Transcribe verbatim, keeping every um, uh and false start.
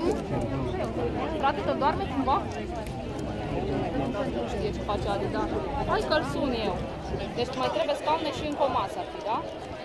Frate, că doarme cumva? Nu știe ce face Adi, da. Hai că-l sun eu. Deci mai trebuie scaune și încă o masă ar fi, da?